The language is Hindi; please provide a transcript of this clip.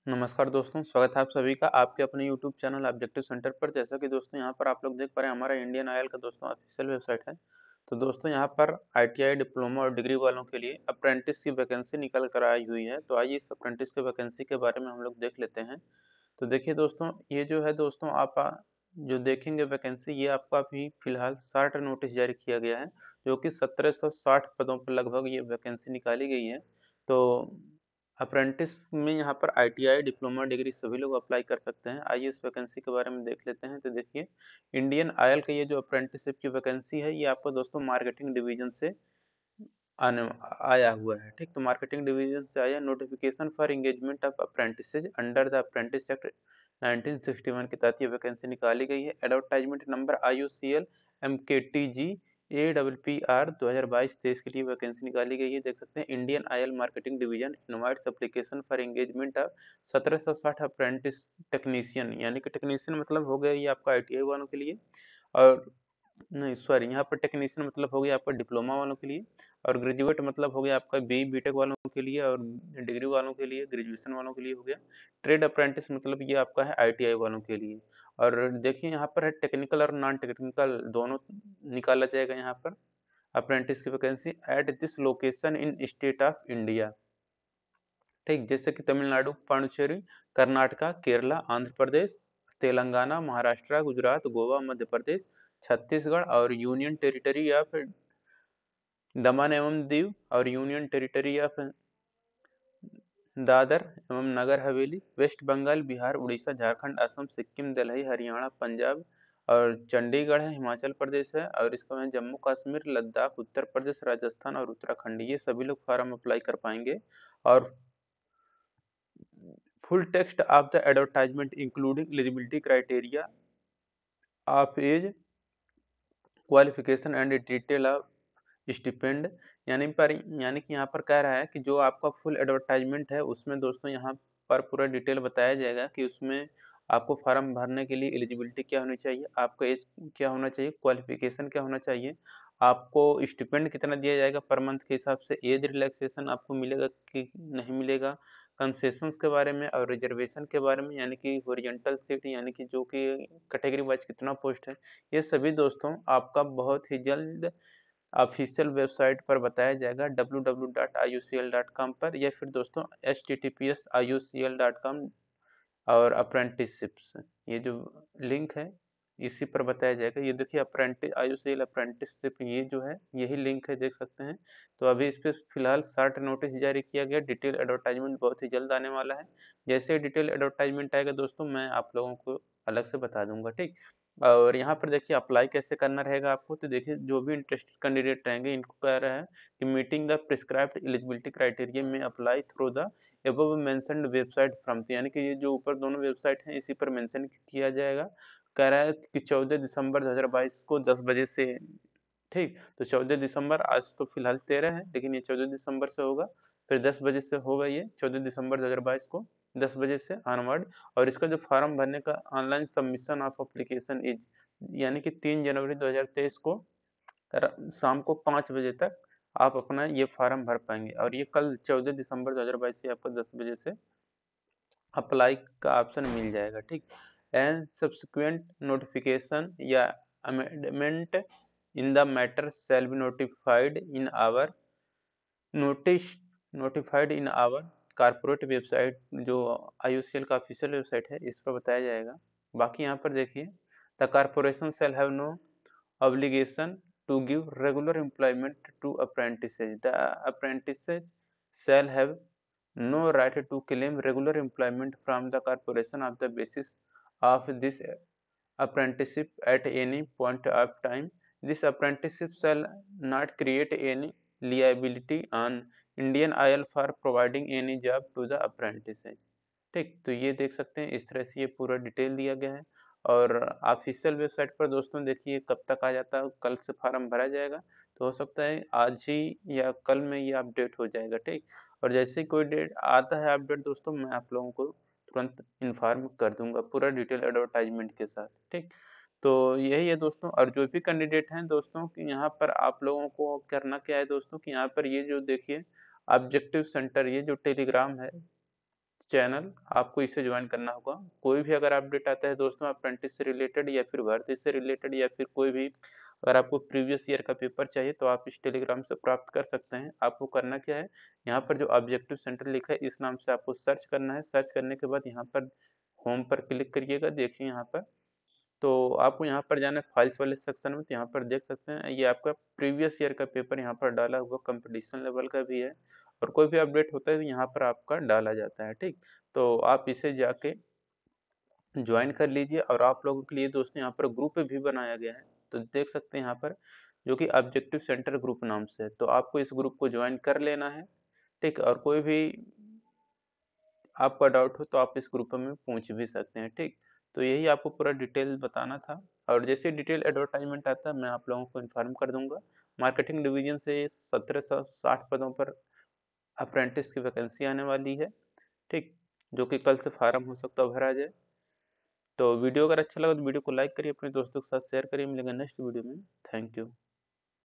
नमस्कार दोस्तों, स्वागत है आप सभी का आपके अपने यूट्यूब चैनल ऑब्जेक्टिव सेंटर पर। जैसा कि दोस्तों यहाँ पर आप लोग देख पा रहे हैं, हमारा इंडियन ऑयल का दोस्तों ऑफिशियल वेबसाइट है। तो दोस्तों यहाँ पर आईटीआई डिप्लोमा और डिग्री वालों के लिए अप्रेंटिस की वैकेंसी निकल कर आई हुई है। तो आइए इस अप्रेंटिस की वैकेंसी के बारे में हम लोग देख लेते हैं। तो देखिए दोस्तों, ये जो है दोस्तों आप जो देखेंगे वैकेंसी, ये आपका अभी फिलहाल शॉर्ट नोटिस जारी किया गया है, जो कि 1760 पदों पर लगभग ये वैकेंसी निकाली गई है। तो अप्रेंटिस में यहाँ पर आईटीआई डिप्लोमा डिग्री सभी लोग अप्लाई कर सकते हैं। आइए इस वैकेंसी के बारे में देख लेते हैं। तो देखिए, इंडियन ऑयल का ये जो अप्रेंटिसशिप की वैकेंसी है, ये आपको दोस्तों मार्केटिंग डिवीजन से आने आया हुआ है। ठीक, तो मार्केटिंग डिवीजन से आया notification for engagement of apprentices under the apprentice act 1961 के तहत ये वैकेंसी निकाली गई है। Advertisement number IUCL MKTG APPR 2022-23 के लिए वैकेंसी निकाली गई है। देख सकते हैं, Indian oil marketing division invites application for engagement of 1760 apprentice technician, यानी कि टेक्नीशियन मतलब हो गया ये आपका आईटीआई वालों के लिए, और नहीं सॉरी, यहाँ पर टेक्नीशियन मतलब हो गया आपका डिप्लोमा वालों के लिए, और ग्रेजुएट मतलब हो गया आपका BE बीटेक वालों के लिए, और डिग्री वालों के लिए, ग्रेजुएशन वालों के लिए हो गया। ट्रेड अप्रेंटिस मतलब ये आपका है आईटीआई वालों के लिए। और देखिए यहाँ पर है टेक्निकल और नॉन टेक्निकल दोनों निकाला जाएगा यहाँ पर अप्रेंटिस की vacancy at this location in state of India. ठीक, जैसे कि तमिलनाडु, पांडिचेरी, कर्नाटका, केरला, आंध्र प्रदेश, तेलंगाना, महाराष्ट्र, गुजरात, गोवा, मध्य प्रदेश, छत्तीसगढ़ और यूनियन टेरिटरी ऑफ दमन एवं दीव और यूनियन टेरिटरी ऑफ दादर एवं नगर हवेली, वेस्ट बंगाल, बिहार, उड़ीसा, झारखंड, असम, सिक्किम, दिल्ली, हरियाणा, पंजाब और चंडीगढ़ है, हिमाचल प्रदेश है, और इसका है जम्मू कश्मीर, लद्दाख, उत्तर प्रदेश, राजस्थान और उत्तराखंड। ये सभी लोग फॉर्म अप्लाई कर पाएंगे। और full text of the advertisement including eligibility criteria of age, qualification and detail of stipend, यानी कि यहाँ पर कह रहा है कि जो आपका फुल एडवर्टाइजमेंट है उसमें दोस्तों यहाँ पर पूरा डिटेल बताया जाएगा कि उसमें आपको फॉर्म भरने के लिए एलिजिबिलिटी क्या होनी चाहिए, आपका एज क्या होना चाहिए, क्वालिफिकेशन क्या होना चाहिए, आपको स्टिपेंड कितना दिया जाएगा पर मंथ के हिसाब से, एज रिलैक्सेशन आपको मिलेगा कि नहीं मिलेगा, कंसेशंस के बारे में और रिजर्वेशन के बारे में, यानी कि हॉरिजॉन्टल सीट यानी कि जो कि कैटेगरी वाइज कितना पोस्ट है, ये सभी दोस्तों आपका बहुत ही जल्द ऑफिशियल वेबसाइट पर बताया जाएगा www.iucl.com पर, या फिर दोस्तों https://iucl.com और अप्रेंटिसशिप्स, ये जो लिंक है इसी पर बताया जाएगा। ये देखिए अप्रेंटिस IUCL अप्रेंटिसशिप, ये जो है यही लिंक है, देख सकते हैं। तो अभी इस पे फिलहाल शॉर्ट नोटिस जारी किया गया, डिटेल एडवर्टाइजमेंट बहुत ही जल्द आने वाला है। जैसे ही डिटेल एडवर्टाइजमेंट आएगा दोस्तों, मैं आप लोगों को अलग से बता दूंगा। ठीक, और यहाँ पर देखिए अप्लाई कैसे करना रहेगा आपको। तो देखिए, जो भी इंटरेस्टेड कैंडिडेट रहेंगे इनको कह रहा है कि meeting the prescribed eligibility criteria में apply through the above mentioned website from, यानी कि ये जो ऊपर दोनों वेबसाइट हैं इसी पर मेंशन किया जाएगा। कह रहा है कि 14 दिसंबर 2022 को 10 बजे से। ठीक, तो 14 दिसंबर, आज तो फिलहाल 13 है, लेकिन ये 14 दिसंबर से होगा, फिर 10 बजे से होगा ये 14 दिसंबर 2022 को 10 बजे से ऑनवर्ड। और इसका जो फॉर्म भरने का online submission of application is, यानी कि 3 जनवरी 2023 को शाम को 5 बजे तक आप अपना ये फॉर्म भर पाएंगे, और ये कल 14 दिसंबर 2022 से आपको 10 बजे से अप्लाई का ऑप्शन मिल जाएगा। ठीक, एंड सब्सिक्वेंट नोटिफिकेशन या amendment in the matter shall be notice notified in our corporate website, जो IUCL का ऑफिशियल वेबसाइट है इस पर बताया जाएगा। बाकी यहाँ पर देखिए, the corporation shall have no obligation to give regular employment to apprentices. The apprentices shall have no right to claim regular employment from the corporation on the basis of this apprenticeship at any point of time. This apprenticeship shall not create any liability on Indian Oil for providing any job to the apprentices. ठीक, तो ये देख सकते हैं, इस तरह से ये पूरा डिटेल दिया गया है। और ऑफिशियल वेबसाइट पर दोस्तों देखिए कब तक आ जाता है, कल से फॉर्म भरा जाएगा, तो हो सकता है आज ही या कल में ये अपडेट हो जाएगा। ठीक, और जैसे ही कोई डेट आता है अपडेट दोस्तों, मैं आप लोगों को तुरंत इन्फॉर्म कर दूंगा पूरा डिटेल एडवर्टाइजमेंट के साथ। ठीक, तो यही है दोस्तों। और जो भी कैंडिडेट हैं दोस्तों कि यहाँ पर आप लोगों को करना क्या है दोस्तों कि यहाँ पर ये जो देखिए ऑब्जेक्टिव सेंटर, ये जो टेलीग्राम है चैनल आपको इसे ज्वाइन करना होगा। कोई भी अगर अपडेट आता है दोस्तों अप्रेंटिस से रिलेटेड या फिर भर्ती से रिलेटेड या फिर कोई भी अगर आपको प्रीवियस ईयर का पेपर चाहिए तो आप इस टेलीग्राम से प्राप्त कर सकते हैं। आपको करना क्या है, यहाँ पर जो ऑब्जेक्टिव सेंटर लिखा है इस नाम से आपको सर्च करना है। सर्च करने के बाद यहाँ पर होम पर क्लिक करिएगा। देखिए यहाँ पर तो आपको यहाँ पर जाना है फाइल्स वाले सेक्शन में, तो यहाँ पर देख सकते हैं ये आपका प्रीवियस ईयर का पेपर यहाँ पर डाला हुआ कंपटीशन लेवल का भी है, और कोई भी अपडेट होता है तो यहाँ पर आपका डाला जाता है। ठीक, तो आप इसे जाके ज्वाइन कर लीजिए। और आप लोगों के लिए दोस्तों यहाँ पर ग्रुप भी बनाया गया है, तो देख सकते हैं यहाँ पर जो कि ऑब्जेक्टिव सेंटर ग्रुप नाम से है, तो आपको इस ग्रुप को ज्वाइन कर लेना है। ठीक, और कोई भी आपका डाउट हो तो आप इस ग्रुप में पूछ भी सकते हैं। ठीक, तो यही आपको पूरा डिटेल बताना था, और जैसे डिटेल एडवर्टाइजमेंट आता है मैं आप लोगों को इन्फॉर्म कर दूंगा। मार्केटिंग डिवीजन से 1760 पदों पर अप्रेंटिस की वैकेंसी आने वाली है। ठीक, जो कि कल से फार्म हो सकता है भरा जाए। तो वीडियो अगर अच्छा लगा तो वीडियो को लाइक करिए, अपने दोस्तों के साथ शेयर करिए। मिलेंगे नेक्स्ट वीडियो में। Thank you.